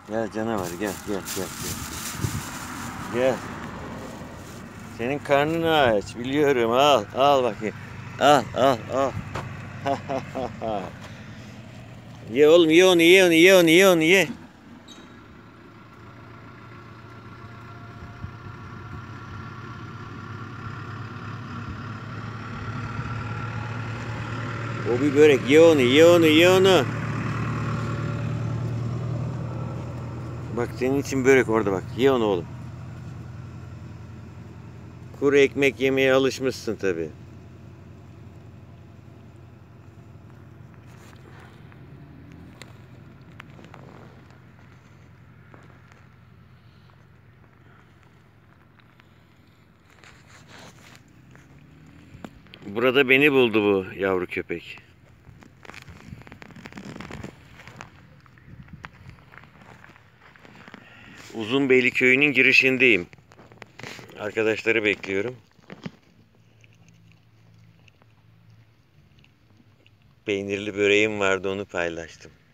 Gel canavar gel gel gel gel. Gel. Senin karnın aç biliyorum, al al bakayım. Al al al. Ye oğlum, ye onu, ye onu, ye onu, ye onu, ye. O bir börek, ye onu, ye onu, ye onu. Bak senin için börek orada bak. Ye onu oğlum. Kuru ekmek yemeye alışmışsın tabii. Burada beni buldu bu yavru köpek. Uzunbeyli köyünün girişindeyim. Arkadaşları bekliyorum. Peynirli böreğim vardı, onu paylaştım.